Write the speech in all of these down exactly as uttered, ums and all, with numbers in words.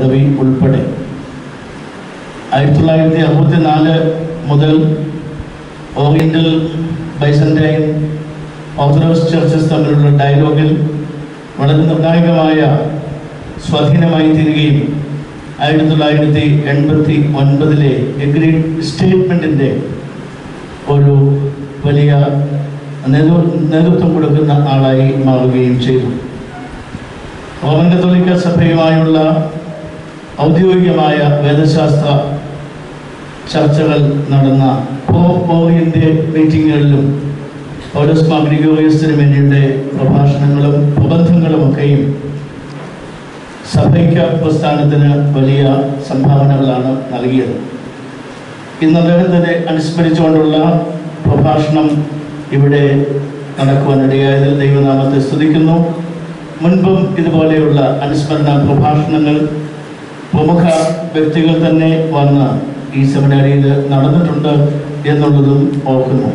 പദവി ഉൾപ്പെടെ ആയിരത്തി തൊള്ളായിരത്തി അറുപത്തി നാല് മുതൽ ഓറിയന്റൽ ബൈസന്റൈൻ ഓർത്തഡോക്സ് ചർച്ചസ് തമ്മിലുള്ള ഡയലോഗിൽ വളരെ നിർണായകമായ സ്വാധീനമായി തീരുകയും ആയിരത്തി തൊള്ളായിരത്തി എൺപത്തി ഒൻപതിലെ എഗ്രീഡ് സ്റ്റേറ്റ്മെൻറ്റിൻ്റെ ഒരു വലിയ നേതൃ നേതൃത്വം കൊടുക്കുന്ന ആളായി മാറുകയും ചെയ്തു. റോമൻ കത്തോലിക്ക സഭയുമായുള്ള ഔദ്യോഗികമായ വേദശാസ്ത്ര ചർച്ചകൾ നടന്ന പോപ്പ് ഓറിയൻ്റെ മീറ്റിങ്ങുകളിലും പൗലോസ് ഗ്രിഗോറിയോസ് തിരുമേനിയുടെ പ്രഭാഷണങ്ങളും പ്രബന്ധങ്ങളുമൊക്കെയും സഭയ്ക്ക് പ്രസ്ഥാനത്തിന് വലിയ സംഭാവനകളാണ് നൽകിയത്. ഇന്ന് അദ്ദേഹത്തിനെ അനുസ്മരിച്ചുകൊണ്ടുള്ള പ്രഭാഷണം ഇവിടെ നടക്കുവാനിടയായതിൽ ദൈവനാമത്തെ സ്തുതിക്കുന്നു. മുൻപും ഇതുപോലെയുള്ള അനുസ്മരണ പ്രഭാഷണങ്ങൾ പ്രമുഖ വ്യക്തികൾ തന്നെ വന്ന് ഈ സെമിനാരിയിൽ നടന്നിട്ടുണ്ട് എന്നുള്ളതും ഓർക്കുന്നു.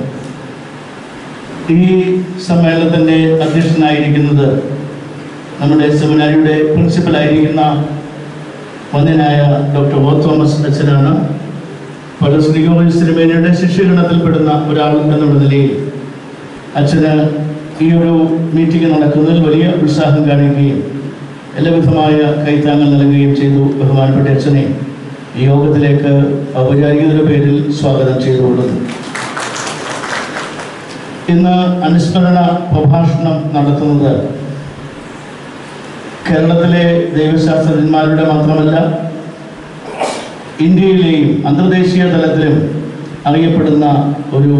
ഈ സമ്മേളനത്തിൻ്റെ അധ്യക്ഷനായിരിക്കുന്നത് നമ്മുടെ സെമിനാരിയുടെ പ്രിൻസിപ്പലായിരിക്കുന്ന വന്യനായ ഡോക്ടർ ഒ തോമസ് അച്ഛനാണ്. പൗലോസ് ഗ്രിഗോറിയോസ് തിരുമേനിയുടെ ശിഷ്യഗണത്തിൽപ്പെടുന്ന ഒരാൾ എന്നുള്ള നിലയിൽ അച്ഛന് ഈ ഒരു മീറ്റിംഗ് നടക്കുന്നതിൽ വലിയ ഉത്സാഹം കാണിക്കുകയും എല്ലാവിധമായ കൈത്താങ്ങൽ നൽകുകയും ചെയ്തു. ബഹുമാനപ്പെട്ട അച്ഛനെ ഈ യോഗത്തിലേക്ക് ഔപചാരികതയുടെ പേരിൽ സ്വാഗതം ചെയ്തുകൊള്ളുന്നു. ഇന്ന് അനുസ്മരണ പ്രഭാഷണം നടത്തുന്നത് കേരളത്തിലെ ദൈവശാസ്ത്രജ്ഞന്മാരുടെ മാത്രമല്ല, ഇന്ത്യയിലെയും അന്തർദേശീയ തലത്തിലും അറിയപ്പെടുന്ന ഒരു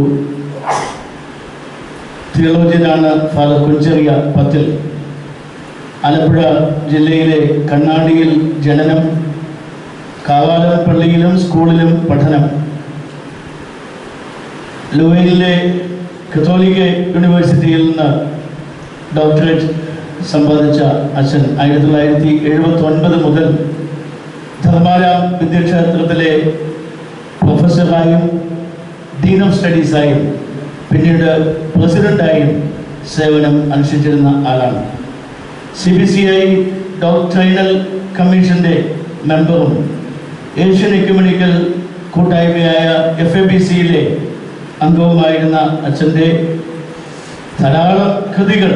തിയോളജിയനാണ് ഫാദർ കുഞ്ചെറിയ പത്തിൽ. ആലപ്പുഴ ജില്ലയിലെ കണ്ണാടിയിൽ ജനനം, കാവാലം പള്ളിയിലും സ്കൂളിലും പഠനം, ലൂവനിലെ കത്തോലിക്ക യൂണിവേഴ്സിറ്റിയിൽ നിന്ന് ഡോക്ടറേറ്റ് സമ്പാദിച്ച അച്ഛൻ ആയിരത്തി തൊള്ളായിരത്തി എഴുപത്തി ഒൻപത് മുതൽ ധർമാരാം വിദ്യാക്ഷേത്രത്തിലെ പ്രൊഫസറായും ഡീൻ ഓഫ് സ്റ്റഡീസായും പിന്നീട് പ്രസിഡൻ്റായും സേവനം അനുഷ്ഠിച്ചിരുന്ന ആളാണ്. C B C I doctrinal കമ്മീഷൻ്റെ മെമ്പറും ഏഷ്യൻ എക്യുമെനിക്കൽ കൂട്ടായ്മയായ എഫ് എ ബി സിയിലെ അംഗവുമായിരുന്ന അച്ഛൻ്റെ ധാരാളം കൃതികൾ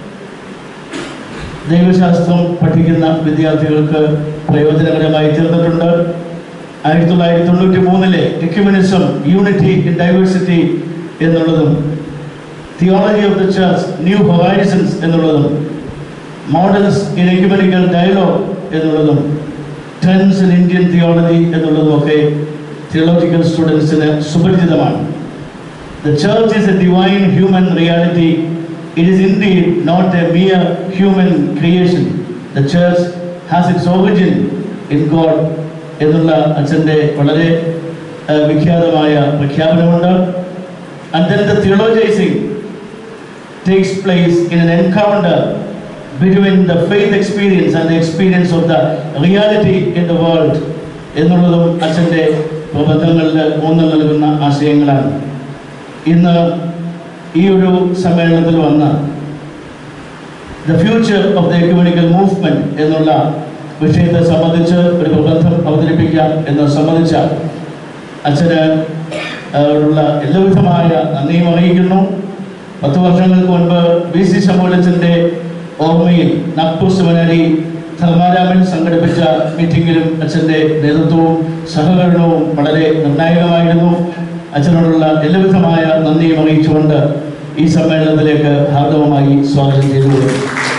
ദൈവശാസ്ത്രം പഠിക്കുന്ന വിദ്യാർത്ഥികൾക്ക് പ്രയോജനകരമായി തീർന്നിട്ടുണ്ട്. ആയിരത്തി തൊള്ളായിരത്തി തൊണ്ണൂറ്റി മൂന്നിലെ എക്യുമെനിസം യൂണിറ്റി ഇൻ ഡൈവേഴ്സിറ്റി എന്നുള്ളതും theology of the church new horizons എന്നുള്ളതും മോഡൽസ് ഇൻ എക്യുമെനിക്കൽ ഡയലോഗ് എന്നുള്ളതും ട്രെൻഡ്സ് ഇൻ ഇന്ത്യൻ തിയോളജി എന്നുള്ളതുമൊക്കെ തിയോളജിക്കൽ സ്റ്റുഡൻസിന് സുപരിചിതമാണ്. The church is a divine human reality. It is indeed not a mere human creation. The church has its origin in God. എന്നുള്ള അച്ഛൻ്റെ വളരെ വിഖ്യാതമായ പ്രഖ്യാപനമുണ്ട്. And then the theologizing takes place in an encounter between the faith experience and the experience of the reality in the world എന്നുള്ളതും അച്ഛൻ്റെ പ്രബന്ധങ്ങളിൽ ഊന്നൽ നൽകുന്ന ആശയങ്ങളാണ്. ഇന്ന് ഈ ഒരു സമ്മേളനത്തിൽ വന്ന് the future of the ecumenical movement എന്നുള്ള വിഷയത്തെ സംബന്ധിച്ച് ഒരു പ്രബന്ധം അവതരിപ്പിക്കാം എന്ന് സംബന്ധിച്ച അച്ഛന് ഉള്ള എല്ലാവിധമായ നന്ദിയും അറിയിക്കുന്നു. പത്ത് വർഷങ്ങൾക്ക് മുൻപ് ബി സി ശമൂലച്ചൻ്റെ ഓർമ്മയിൽ നാഗ്പൂർ സെമിനാരി ധർമാരാമൻ സംഘടിപ്പിച്ച മീറ്റിങ്ങിലും അച്ഛൻ്റെ നേതൃത്വവും സഹകരണവും വളരെ നിർണായകമായിരുന്നു. അച്ഛനോടുള്ള എല്ലാവിധമായ നന്ദിയും അറിയിച്ചുകൊണ്ട് ഈ സമ്മേളനത്തിലേക്ക് ഹാർദവമായി സ്വാഗതം ചെയ്തുകൊള്ളുന്നു.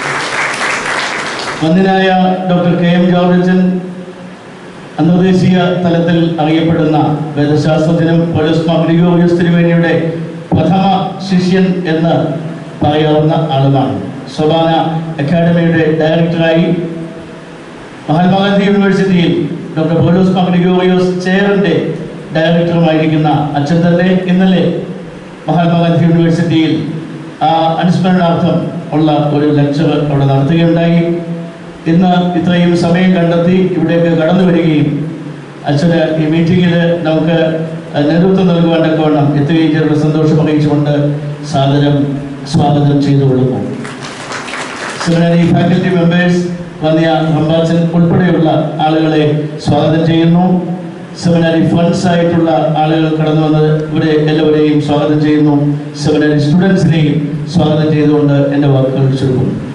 വന്യനായ ഡോക്ടർ കെ എം ജോർജ് അച്ഛൻ അന്തർദേശീയ തലത്തിൽ അറിയപ്പെടുന്ന വേദശാസ്ത്രജ്ഞനും പൗലോസ് ഗ്രിഗോറിയോസ് തിരുമേനിയുടെ പ്രഥമ ശിഷ്യൻ എന്ന് പറയാവുന്ന ആളുമാണ്. സോബാന അക്കാഡമിയുടെ ഡയറക്ടറായി മഹാത്മാഗാന്ധി യൂണിവേഴ്സിറ്റിയിൽ ഡോക്ടർ പൗലോസ് ഗ്രിഗോറിയോസ് ചെയറിൻ്റെ ഡയറക്ടറുമായിരിക്കുന്ന അച്ഛൻ തന്നെ ഇന്നലെ മഹാത്മാഗാന്ധി യൂണിവേഴ്സിറ്റിയിൽ ആ അനുസ്മരണാർത്ഥം ഉള്ള ഒരു ലെക്ചർ അവിടെ നടത്തുകയുണ്ടായി. ഇന്ന് ഇത്രയും സമയം കണ്ടെത്തി ഇവിടേക്ക് കടന്നു വരികയും അച്ഛന് ഈ മീറ്റിങ്ങിൽ നമുക്ക് നേതൃത്വം നൽകുവാൻ തക്കവണ്ണം എത്തുകയും ചെയ്തുള്ള സന്തോഷം അറിയിച്ചുകൊണ്ട് സാദരം സ്വാഗതം ചെയ്തുകൊള്ളുന്നു. സെമിനാരി ഫാക്കൽറ്റി മെമ്പേഴ്സ്, വന്നിയ റംബാച്ചൻ ഉൾപ്പെടെയുള്ള ആളുകളെ സ്വാഗതം ചെയ്യുന്നു. സെമിനാരി ഫണ്ട്സ് ആയിട്ടുള്ള ആളുകൾ കടന്നു വന്നത് ഇവിടെ എല്ലാവരെയും സ്വാഗതം ചെയ്യുന്നു. സെമിനാരി സ്റ്റുഡൻസിനെയും സ്വാഗതം ചെയ്തുകൊണ്ട് എൻ്റെ വാക്കുകൾ ചുരുക്കുന്നു.